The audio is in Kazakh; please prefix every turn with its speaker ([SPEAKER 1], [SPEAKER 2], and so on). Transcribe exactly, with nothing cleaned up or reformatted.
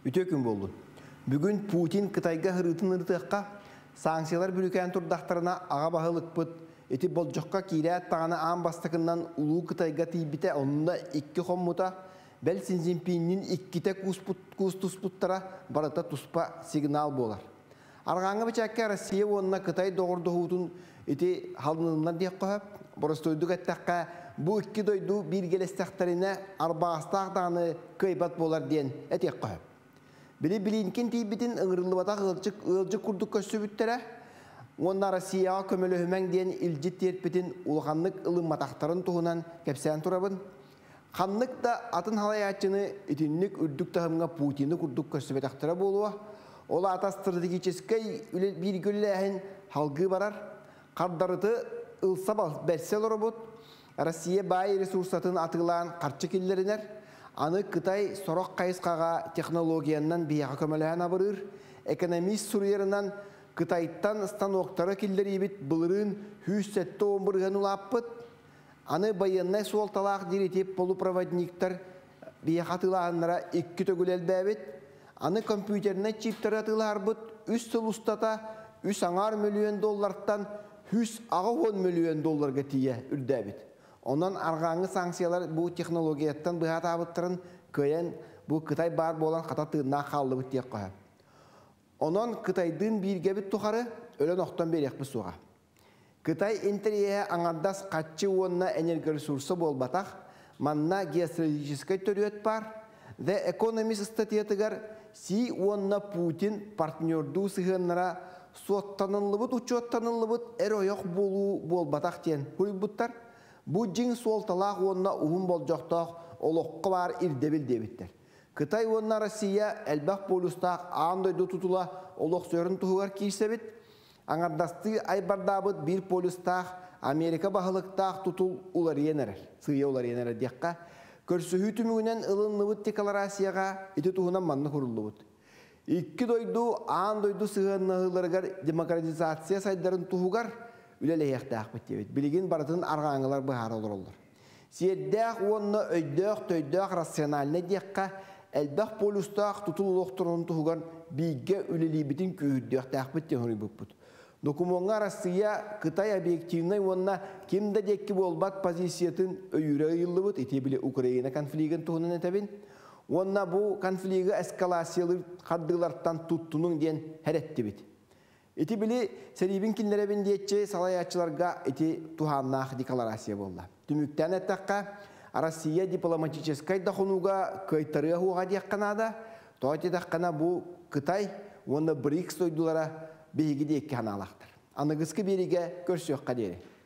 [SPEAKER 1] Үтө күн болду. Бүгүн Путин Кытайга хырытын ыртыкка санкциялар бүрүкән турдактарына ага баһылыкпыт. Эти болжокка кирәт таганы ан бастыкыннан улуу Кытайга тийбите онда икки хоммута бел Синзинпиннин икките кус туспуттара барата туспа сигнал болар. Аргаңга бычакка Россия онна Кытай догордуутун эти халнынна дип коюп, боростойдук аттакка бу икки дойду бир келестактарына арбаастагданы кыйбат болар ден этек коюп. Били билинкен тийбитин ыңырылыбата ылчык ылжык курдук көсүбүттөрө онна Россия көмөлөһүмәң ден илжит терпитин улганлык ылым матактарын туһунан кепсән турабын. Ханнык да атын халаячыны итинник үрдүк тахымга Путинны курдук көсүбөтактара болуа. Ол ата стратегический бир гөлләһен халгы барар. Кардарыты ылсабал берсел робот. Россия бай ресурсатын атылан карчы киллеринер. Аны Кытай сорок кайыскага технологиянан бияга көмөлөһөн абырыр. Экономист сурьерынан Кытайттан станоктары киллерибит былырын хүссетті омбырған улаппыт. Аны байыннай суолталақ диритеп полупроводниктар бияқатылағынлара икки төгілел бәбет. Аны компьютеріне чиптары атыларбыт үс сыл устата үс аңар миллион долларттан үс ағы он миллион долларға тие үрдәбет. Онан арғаңы санкциялар бұл технологияттан бұғат абыттырын көйен бұл Кытай бар болан қататығына қалды бұт тек қойып. Онан Кытайдын биргебит тухары өлөн оқтан берек бісуға. Кытай интерьея аңардас қатчы онна энергоресурсы болбатақ, манна геостратегической төрөт бар, The Economist статьятыгар си онна Путин партнерду сығыннара суоттанылыбыт, учоттанылыбыт әройоқ болу болбатақ тен хұрыбыттар. Бұ жин суолталақ онна уғын бол жоқтақ олыққы бар ирдебіл дебіттер. Кытай онна Россия әлбақ полустақ аңдойды тұтыла олық сөрін тұғығар кейсебет. Аңардасты айбардабыт бір полустақ Америка бағылықтақ тұтыл олар енерер. Сыя олар енерер деққа. Көрсі хүтімігінен ылынлыбыт декларацияға еті тұғынан манны құрылыбыт. Икки дойду аңдойды сығынығыларғар демократизация сайдарын тұғығар үлелі еқтақ біттебет. Білеген барытын арғаңылар бұхар олар олар. Сиеддәқ онна өйдәқ төйдәқ рационаліне деққа әлбәқ полустақ тұтыл олықтырын тұғығар бейге үлелі бітін күйірдәқ тәқбіттен хөрі бұппыт. Документға Россия Кытай объективнай онна кемді деккі болбат позициятын өйірі ұйылыбыт, ете біле Украина конфлигін тұғынан әтәбін. Онна бұл конфлигі эскалациялы қардыларттан тұттының ден әрәтті біт. Ете біле сәребін кілнеребін дейетче салаячыларға ете тұханнақ декларация болды. Түміктен әттаққа Россия дипломатическай дақынуға көйтары хуға дейққанада, тоғат етаққана бұл Кытай онна брикс ойдылара бейгі дейкі ханалақтыр. Анығызғы береге көрсөққа дейі.